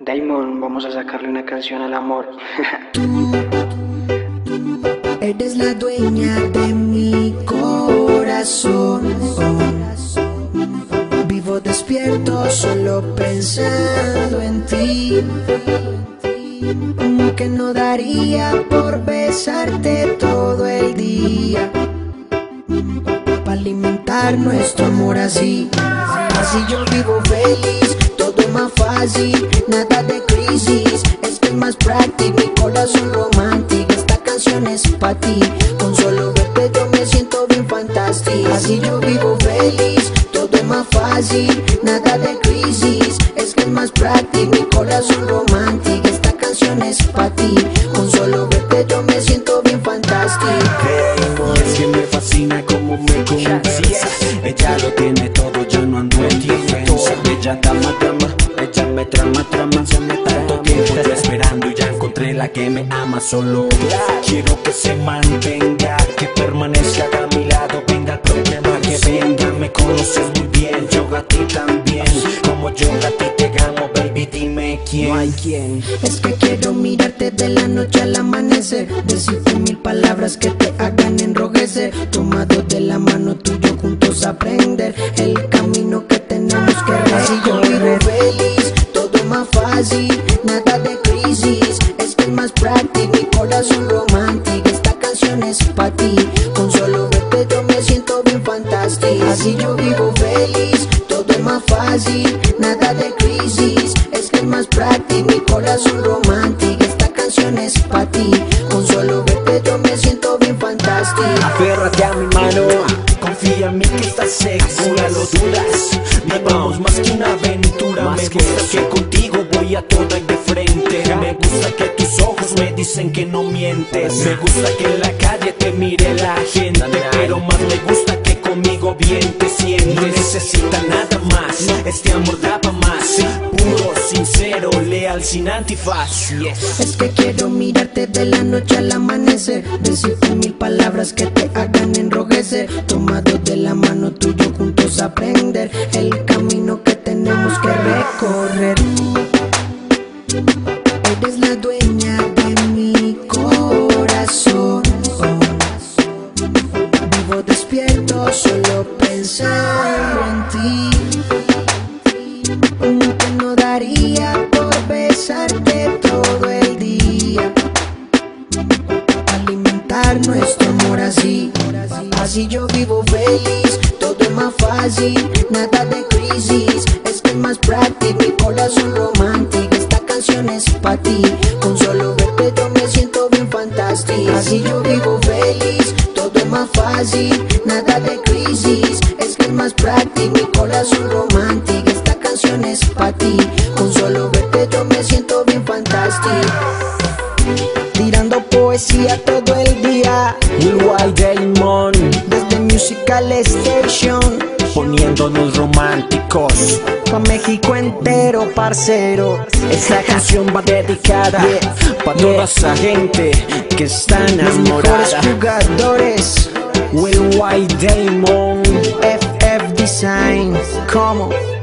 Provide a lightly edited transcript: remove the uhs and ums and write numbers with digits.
Damon, vamos a sacarle una canción al amor. Eres la dueña de mi corazón. Vivo despierto solo pensando en ti. Que no daría por besarte todo el día, para alimentar nuestro amor así. Así yo vivo feliz, todo es más fácil, nada de crisis. Es que es más práctico, mi corazón romántico. Esta canción es pa' ti, con solo verte yo me siento bien fantástico. Así yo vivo feliz, todo es más fácil, nada de crisis. Es que es más práctico, mi corazón romántico. Esta canción es pa' ti, con solo verte yo me siento bien fantástico. Y es que me fascina como me conversa. Ella lo tiene todo, yo no ando en defensa. Ella dama, ella me trama, se me tanto tiempo yo esperando y ya encontré la que me ama. Solo quiero que se mantenga, que permanezca a mi lado. Venga el problema que venga, me conoces muy bien, yo a ti también. Como yo a ti te amo, baby, dime quién. No hay quien. Es que quiero mirarte de la noche al amanecer, decirte mil palabras que te hagan enrojecer. Tomados de la mano tuyo juntos aprender el camino que tenemos que recorrer. Así yo vivo feliz, todo es más fácil, nada de crisis. Es que es más práctico, mi corazón romántico. Esta canción es pa' ti, con solo verte yo me siento bien fantástico. Así yo vivo feliz, todo es más fácil, nada de crisis. Es que es más práctico, mi corazón romántico. Esta canción es pa' ti, con solo verte yo me siento bien fantástico. Aférrate a mi mano, confía en mí que estás segura, lo dudas. Vivamos más que una aventura. Me gusta que contigo voy a toda y de frente. Me gusta que tus ojos me dicen que no mientes. Me gusta que en la calle te mire la gente, pero más me gusta que conmigo bien te sientes. No necesita nada más, este amor da pa' más. Puro, sincero, leal, sin antifaz. Es que quiero mirarte de la noche al amanecer, decirte mil palabras que te hagan enrojecer. Tomados de la mano tuyo juntos aprender el camino que tenemos que recorrer. Eres la dueña de mi corazón. Vivo despierto solo pensando en ti. Que no daría por besarte todo el día, alimentar nuestro amor así. Así yo vivo feliz, todo es más fácil, nada de crisis. Es que es más práctico, mi corazón romántico. Esta canción es pa' ti, con solo verte yo me siento bien fantástico. Así yo vivo feliz, todo es más fácil, nada de crisis. Es que es más práctico, mi corazón romántico. Esta canción es pa' ti, con solo verte yo me siento bien fantástico. Tirando poesía todo el día, Will Damon, desde Musical Station, poniéndonos románticos. pa' México entero, parcero. Esta canción va dedicada pa' toda esa gente que está Los mejores enamorada. jugadores, Will Damon. FF Design, como